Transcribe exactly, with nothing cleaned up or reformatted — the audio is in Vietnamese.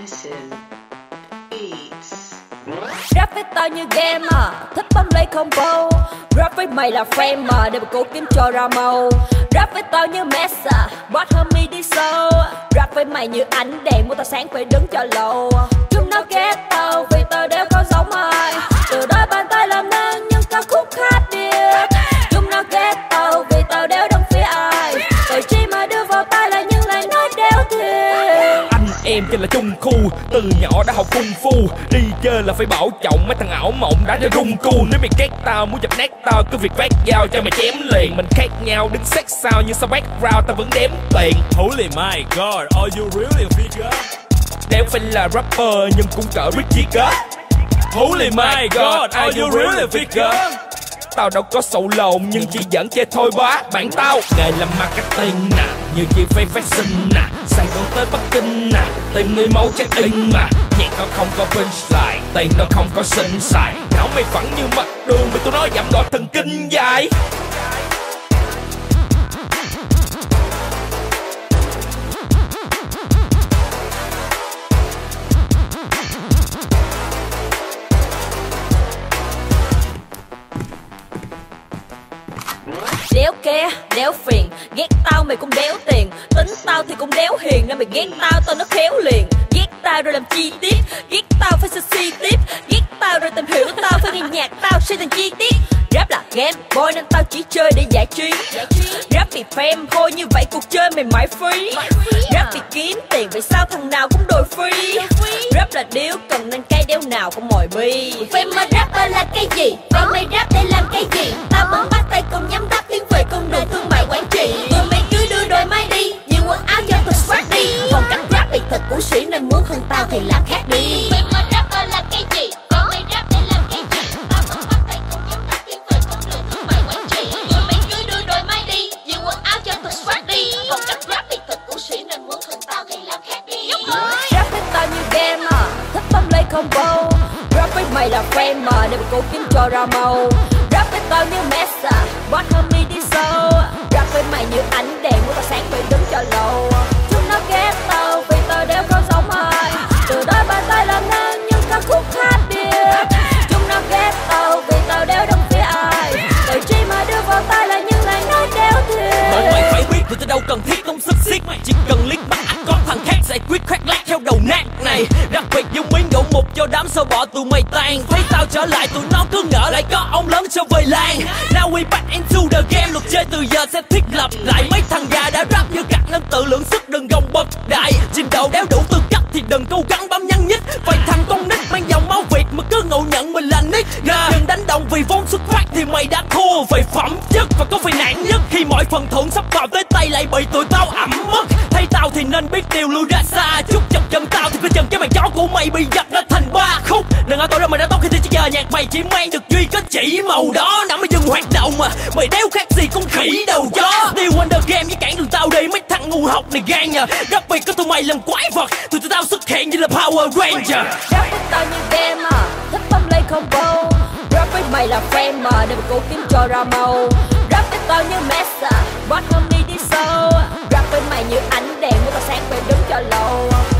Rap với tao như game à, thích bấm lấy combo. Rap với mày là frame mà, để mà cố kiếm cho ra màu. Rap với tao như Mesa, boss homie đi sâu. Rap với mày như ánh đèn, muốn tao sáng phải đứng cho lâu. Chúng nó ghét tao vì tao đéo có giống ai. Từ đôi bàn tay làm nên những ca khúc khác biệt. Chúng nó ghét tao vì tao đéo đứng phía ai. Tội chi mà đưa vào tai là những lời nói đéo thiệt. Anh em trên là chung khu, từ nhỏ đã học cung phu. Đi chơi là phải bảo trọng, mấy thằng ảo mộng đã để rung cu. Nếu mày ghét tao, muốn dập nát tao, cứ việc vác dao cho mày chém liền. Mình khác nhau, đứng sát sao như sao background tao vẫn đếm tiền. Holy my god, are you really a figure? Đéo phải là rapper nhưng cũng cỡ Richie God. Holy my god, are you really a figure? Tao đâu có sầu lồn nhưng chỉ dẫn chơi thôi bá. Bạn tao nghề làm marketing nè, như chi phí fashion nè, Sài Gòn tới Bắc Kinh nè, tìm người mẫu check in mà. Nhạc nó không có punchline, tiền nó không có xinh xài. Não mày phẳng như mặt đường, vì tụi nó giảm gọi thần kinh dài. Đéo ke, đéo phiền, ghét tao mày cũng đéo tiền. Tính tao thì cũng đéo hiền, nên mày ghét tao tao nó khéo liền. Ghét tao rồi làm chi tiết, ghét tao phải xem si tiếp. Ghét tao rồi tìm hiểu tao, phải nghe nhạc tao xây thành chi tiết. Rap là game boy nên tao chỉ chơi để giải trí. Rap bị fame thôi, như vậy cuộc chơi mày mãi free. Rap bị kiếm tiền, vậy sao thằng nào cũng đòi free. Rap là điếu cần nên cái đéo nào cũng mồi bi. Vậy mà rapper là cái gì? Vậy mày rap để làm cái gì? Tao vẫn bắt tay cùng nhắm rap tiếng về con đường thương mại quản trị. Tụi mày cứ đưa đôi máy đi, nhiều quần áo cho thật swag đi. Còn cách rap bị thật cũ sĩ nên muốn hơn tao thì làm khác đi. Vậy mà rapper là cái gì? Vậy mày rap để làm cái gì? Tao vẫn bắt tay cùng nhắm rap tiếng về con đường thương mại quản trị. Tụi mày cứ đưa đôi máy đi, nhiều quần áo cho thật swag đi. Còn cách rap bị thật cũ sĩ nên muốn hơn tao thì làm khác đi. Rap với tao như game à, thích bấm lấy combo. Rap với mày là frame mà, để mà cố kiếm cho ra màu. Rap với tao như Mesa, boss homie đi sâu. Rap với mày như ánh đèn, muốn tao sáng phải đứng cho lâu. Chúng nó ghét tao vì tao đéo có giống ai. Từ đôi bàn tay làm nên những ca khúc khác biệt. Chúng nó ghét tao vì tao đéo đứng phía ai. Tội chi mà đưa vào tai là những lời nói đéo thiệt. Bọn mày phải biết tụi tao đâu cần thiết tốn sức xiết. Chỉ cần liếc mắt có thằng khác giải quyết khoác lác theo đầu nát này. Đặc biệt dùng miếng đổ một cho đám sâu bỏ tụi mày tan. Thấy tao trở lại tụi nó cứ ngỡ lại có ông lớn cho về làng. Now we back into the game, luật chơi từ giờ sẽ thiết lập lại. Mấy thằng già đã rap như cặt nên tự lượng sức đừng gồng bật đại. Trình độ đéo đủ tư cách thì đừng cố gắng bấm nhăn nhích. Vậy thằng con nít mang dòng máu Việt mà cứ ngộ nhận mình là nít. Đừng đánh đồng vì vốn xuất phát thì mày đã thua về phẩm chất. Và có phải nản nhất khi mọi phần thưởng sắp vào tới tay lại bị tụi tao ẩm mất. Thấy tao thì nên biết điều lui ra xa. Chút chọc chân tao thì cứ chừng cái màn chó của mày bị dập nó thành ba khúc. Đừng ở tội đâu mày đã tốt khi thì chỉ giờ nhạc mày chỉ mang được duy có chỉ màu đó. Nằm ở dừng hoạt động mà mày đéo khác gì con khỉ đầu chó. Đi quanh the game với cản đường tao đi, mấy thằng ngu học này gan nha. Đặc biệt có tụi mày làm quái vật, tụi tụi tao xuất hiện như là Power Ranger. Rap với tao như game à, thích bấm lấy combo. Rap với mày là frame mà, để mà cố kiếm cho ra màu. Rap với tao như Mesa, boss homie đi sâu. Rap với mày như ánh đèn, muốn tao sáng phải đứng cho lâu.